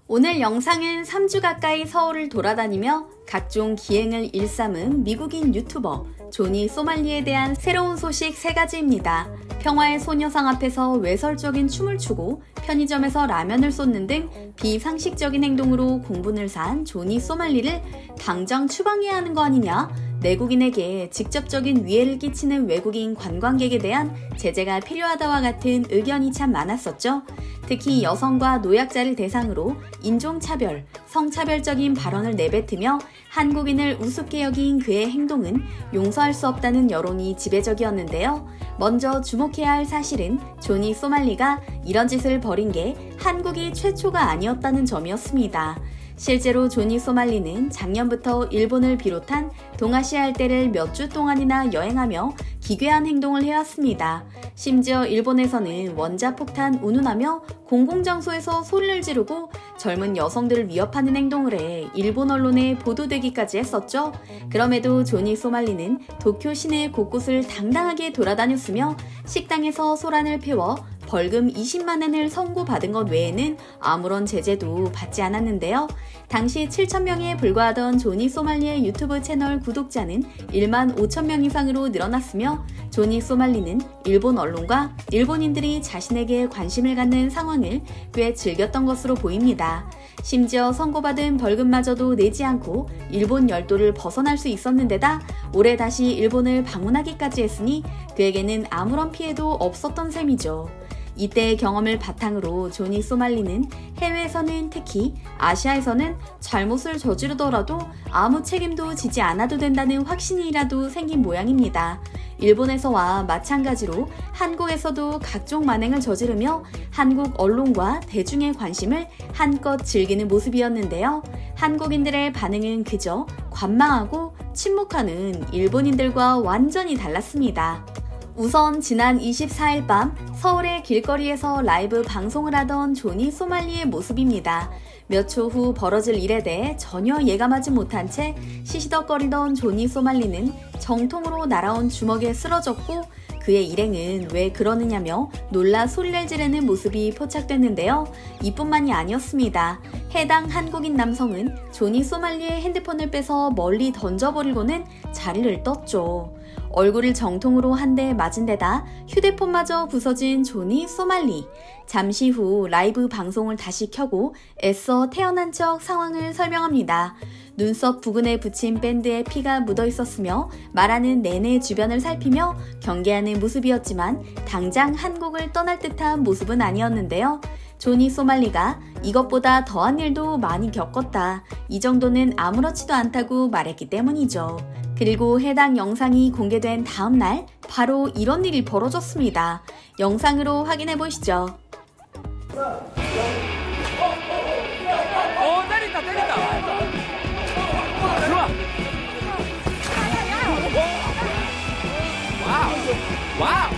오늘 영상은 3주 가까이 서울을 돌아다니며 각종 기행을 일삼은 미국인 유튜버 조니 소말리에 대한 새로운 소식 3가지입니다. 평화의 소녀상 앞에서 외설적인 춤을 추고 편의점에서 라면을 쏟는 등 비상식적인 행동으로 공분을 산 조니 소말리를 당장 추방해야 하는 거 아니냐? 내국인에게 직접적인 위해를 끼치는 외국인 관광객에 대한 제재가 필요하다와 같은 의견이 참 많았었죠. 특히 여성과 노약자를 대상으로 인종차별, 성차별적인 발언을 내뱉으며 한국인을 우습게 여긴 그의 행동은 용서할 수 없다는 여론이 지배적이었는데요. 먼저 주목해야 할 사실은 조니 소말리가 이런 짓을 벌인 게 한국이 최초가 아니었다는 점이었습니다. 실제로 조니 소말리는 작년부터 일본을 비롯한 동아시아 일대를 몇 주 동안이나 여행하며 기괴한 행동을 해왔습니다. 심지어 일본에서는 원자폭탄 운운하며 공공장소에서 소리를 지르고 젊은 여성들을 위협하는 행동을 해 일본 언론에 보도되기까지 했었죠. 그럼에도 조니 소말리는 도쿄 시내 곳곳을 당당하게 돌아다녔으며 식당에서 소란을 피워 벌금 20만 엔을 선고받은 것 외에는 아무런 제재도 받지 않았는데요. 당시 7,000명에 불과하던 조니 소말리의 유튜브 채널 구독자는 1만 5천 명 이상으로 늘어났으며 조니 소말리는 일본 언론과 일본인들이 자신에게 관심을 갖는 상황을 꽤 즐겼던 것으로 보입니다. 심지어 선고받은 벌금마저도 내지 않고 일본 열도를 벗어날 수 있었는데다 올해 다시 일본을 방문하기까지 했으니 그에게는 아무런 피해도 없었던 셈이죠. 이때의 경험을 바탕으로 조니 소말리는 해외에서는 특히 아시아에서는 잘못을 저지르더라도 아무 책임도 지지 않아도 된다는 확신이라도 생긴 모양입니다. 일본에서와 마찬가지로 한국에서도 각종 만행을 저지르며 한국 언론과 대중의 관심을 한껏 즐기는 모습이었는데요. 한국인들의 반응은 그저 관망하고 침묵하는 일본인들과 완전히 달랐습니다. 우선 지난 24일 밤 서울의 길거리에서 라이브 방송을 하던 조니 소말리의 모습입니다. 몇 초 후 벌어질 일에 대해 전혀 예감하지 못한 채 시시덕거리던 조니 소말리는 정통으로 날아온 주먹에 쓰러졌고 그의 일행은 왜 그러느냐며 놀라 소리를 지르는 모습이 포착됐는데요. 이뿐만이 아니었습니다. 해당 한국인 남성은 조니 소말리의 핸드폰을 빼서 멀리 던져버리고는 자리를 떴죠. 얼굴을 정통으로 한 대 맞은 데다 휴대폰마저 부서진 조니 소말리. 잠시 후 라이브 방송을 다시 켜고 애써 태어난 척 상황을 설명합니다. 눈썹 부근에 붙인 밴드에 피가 묻어 있었으며 말하는 내내 주변을 살피며 경계하는 모습이었지만 당장 한국을 떠날 듯한 모습은 아니었는데요. 조니 소말리가 이것보다 더한 일도 많이 겪었다. 이 정도는 아무렇지도 않다고 말했기 때문이죠. 그리고 해당 영상이 공개된 다음 날 바로 이런 일이 벌어졌습니다. 영상으로 확인해 보시죠. 때린다. 들어와. 와우.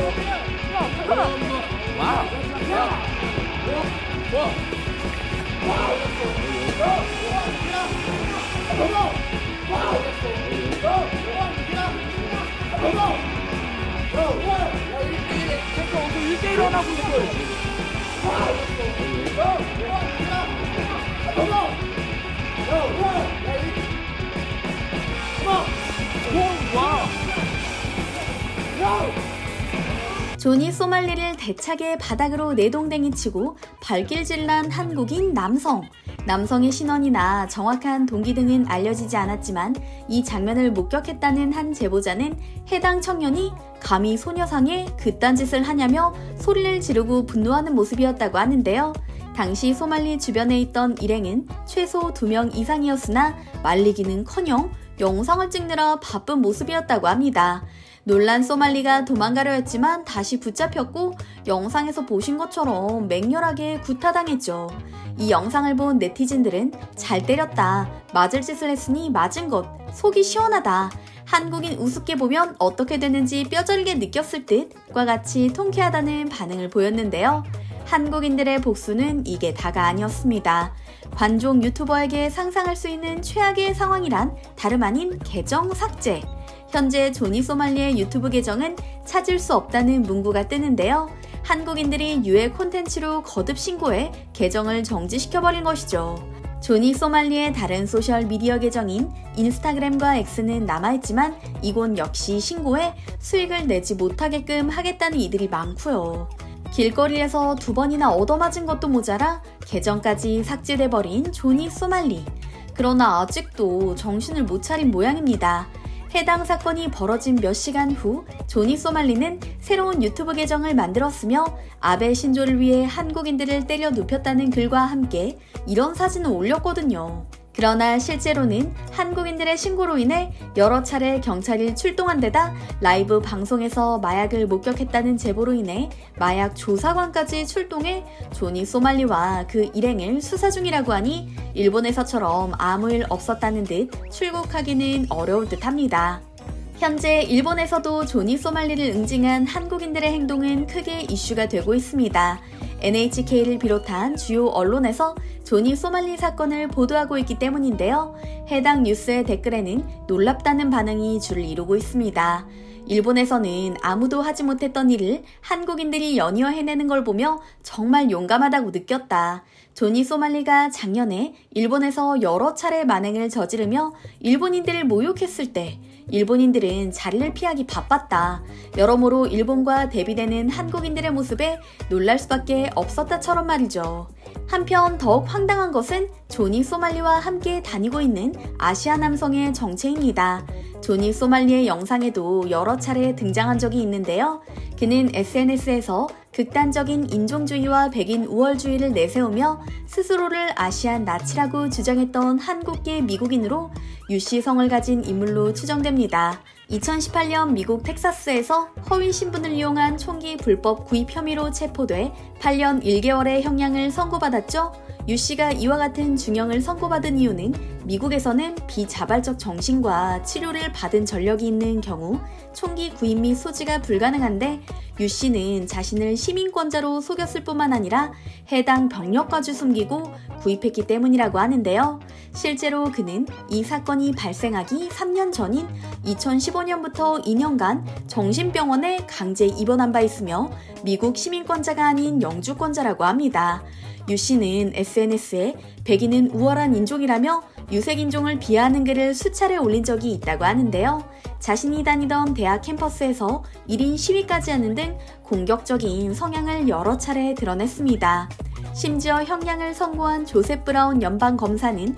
조니 소말리를 대차게 바닥으로 내동댕이 치고 발길질난 한국인 남성. 남성의 신원이나 정확한 동기 등은 알려지지 않았지만 이 장면을 목격했다는 한 제보자는 해당 청년이 감히 소녀상에 그딴 짓을 하냐며 소리를 지르고 분노하는 모습이었다고 하는데요. 당시 소말리 주변에 있던 일행은 최소 2명 이상이었으나 말리기는커녕 영상을 찍느라 바쁜 모습이었다고 합니다. 놀란 소말리가 도망가려 했지만 다시 붙잡혔고 영상에서 보신 것처럼 맹렬하게 구타당했죠. 이 영상을 본 네티즌들은 잘 때렸다. 맞을 짓을 했으니 맞은 것. 속이 시원하다. 한국인 우습게 보면 어떻게 되는지 뼈저리게 느꼈을 듯과 같이 통쾌하다는 반응을 보였는데요. 한국인들의 복수는 이게 다가 아니었습니다. 관종 유튜버에게 상상할 수 있는 최악의 상황이란 다름 아닌 계정 삭제. 현재 조니 소말리의 유튜브 계정은 찾을 수 없다는 문구가 뜨는데요. 한국인들이 유해 콘텐츠로 거듭 신고해 계정을 정지시켜버린 것이죠. 조니 소말리의 다른 소셜미디어 계정인 인스타그램과 X는 남아있지만 이곳 역시 신고해 수익을 내지 못하게끔 하겠다는 이들이 많고요. 길거리에서 2번이나 얻어맞은 것도 모자라 계정까지 삭제돼버린 조니 소말리. 그러나 아직도 정신을 못 차린 모양입니다. 해당 사건이 벌어진 몇 시간 후 조니 소말리는 새로운 유튜브 계정을 만들었으며 아베 신조를 위해 한국인들을 때려 눕혔다는 글과 함께 이런 사진을 올렸거든요. 그러나 실제로는 한국인들의 신고로 인해 여러 차례 경찰이 출동한 데다 라이브 방송에서 마약을 목격했다는 제보로 인해 마약 조사관까지 출동해 조니 소말리와 그 일행을 수사 중이라고 하니 일본에서처럼 아무 일 없었다는 듯 출국하기는 어려울 듯합니다. 현재 일본에서도 조니 소말리를 응징한 한국인들의 행동은 크게 이슈가 되고 있습니다. NHK를 비롯한 주요 언론에서 조니 소말리 사건을 보도하고 있기 때문인데요. 해당 뉴스의 댓글에는 놀랍다는 반응이 줄을 이루고 있습니다. 일본에서는 아무도 하지 못했던 일을 한국인들이 연이어 해내는 걸 보며 정말 용감하다고 느꼈다. 조니 소말리가 작년에 일본에서 여러 차례 만행을 저지르며 일본인들을 모욕했을 때 일본인들은 자리를 피하기 바빴다. 여러모로 일본과 대비되는 한국인들의 모습에 놀랄 수밖에 없었다처럼 말이죠. 한편 더욱 황당한 것은 조니 소말리와 함께 다니고 있는 아시아 남성의 정체입니다. 조니 소말리의 영상에도 여러 차례 등장한 적이 있는데요. 그는 SNS에서 극단적인 인종주의와 백인 우월주의를 내세우며 스스로를 아시안 나치라고 주장했던 한국계 미국인으로 유씨 성을 가진 인물로 추정됩니다. 2018년 미국 텍사스에서 허위 신분을 이용한 총기 불법 구입 혐의로 체포돼 8년 1개월의 형량을 선고받았죠. 유씨가 이와 같은 중형을 선고받은 이유는 미국에서는 비자발적 정신과 치료를 받은 전력이 있는 경우 총기 구입 및 소지가 불가능한데 유씨는 자신을 시민권자로 속였을 뿐만 아니라 해당 병력까지 숨기고 구입했기 때문이라고 하는데요. 실제로 그는 이 사건이 발생하기 3년 전인 2015년부터 2년간 정신병원에 강제 입원한 바 있으며 미국 시민권자가 아닌 영주권자라고 합니다. 유 씨는 SNS에 백인은 우월한 인종이라며 유색인종을 비하하는 글을 수차례 올린 적이 있다고 하는데요. 자신이 다니던 대학 캠퍼스에서 1인 시위까지 하는 등 공격적인 성향을 여러 차례 드러냈습니다. 심지어 형량을 선고한 조셉 브라운 연방검사는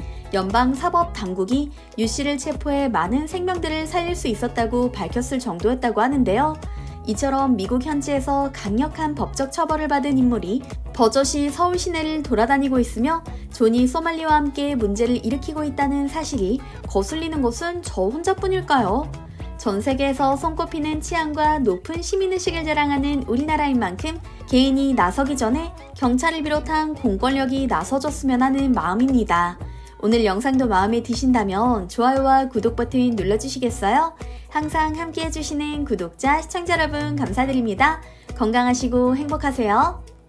연방사법당국이 유 씨를 체포해 많은 생명들을 살릴 수 있었다고 밝혔을 정도였다고 하는데요. 이처럼 미국 현지에서 강력한 법적 처벌을 받은 인물이 버젓이 서울 시내를 돌아다니고 있으며 조니 소말리와 함께 문제를 일으키고 있다는 사실이 거슬리는 것은 저 혼자뿐일까요? 전 세계에서 손꼽히는 치안과 높은 시민의식을 자랑하는 우리나라인 만큼 개인이 나서기 전에 경찰을 비롯한 공권력이 나서줬으면 하는 마음입니다. 오늘 영상도 마음에 드신다면 좋아요와 구독 버튼 눌러주시겠어요? 항상 함께 해주시는 구독자, 시청자 여러분 감사드립니다. 건강하시고 행복하세요.